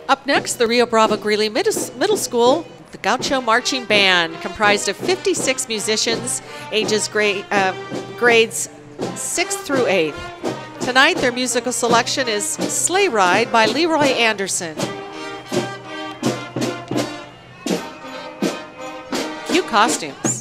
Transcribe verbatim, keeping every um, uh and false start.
Up next, the Rio Bravo-Greeley Middle School, the Gaucho Marching Band, comprised of fifty-six musicians, ages grade, uh, grades sixth through eighth. Tonight, their musical selection is Sleigh Ride by Leroy Anderson. Cue costumes.